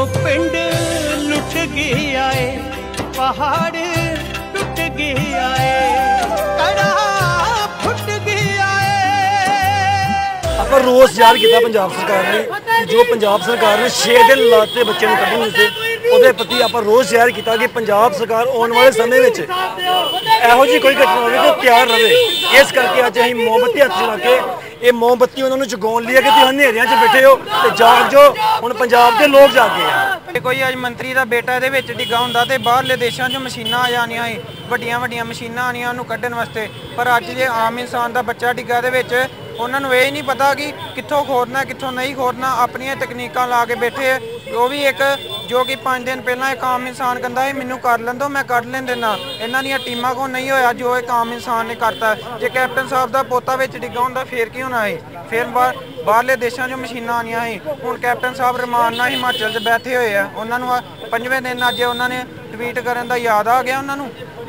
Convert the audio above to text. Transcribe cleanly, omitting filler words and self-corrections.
पिंड लुट गया है, पहाड़ टूट गया है, कड़ा फुट गया है। आप रोज याद किया पंजाब सरकार ने, जो पंजाब सरकार ने 6 दिन लाते बच्चे ने कढ़ने से ਉਹਦੇ प्रति आप रोज़ शेयर किया कि पंजाब सरकार आने वाले समय में ਇਹੋ ਜਿਹੀ कोई घटना होवे तो तैयार रहे। इस करके अज असीं मोमबत्ती हत्थ च ला के ये मोमबत्ती उन्होंने जगाउण लई है कि तुसीं हनेरियां च बैठे हो ते जाग जो, हुण पंजाब के लोग जागे आ। कोई अज मंत्री का बेटा इहदे विच डिग्गा हुंदा ते बाहरले देशां चों मशीनां आ जाणियां सी, वड्डियां वड्डियां मशीनां आणियां उहनूं कड्ढण वास्ते, पर अज जे आम इंसान का बच्चा डिग्गा दे विच उन्होंने ये नहीं पता कि कित्थों खोदना कित्थों नहीं खोदना, अपनियां तकनीकां ला के बैठे है। वो भी एक जो कि 5 दिन पहला एक आम इंसान कहता है मैनू कर लें दो, मैं कर लें देना, इन्हां दीयां टीमां को नहीं होया जो एक आम इंसान ने करता। जे कैप्टन साहब का पोता विच डिग्गा हुंदा फिर की होना है, फिर बाहरले देशों चों मशीनां आनियां सी। हुण कैप्टन साहब रमान नाल हिमाचल च बैठे हुए हैं, उन्होंने 5वें दिन अज उन्होंने ट्वीट करन दा याद आ गया उन्होंने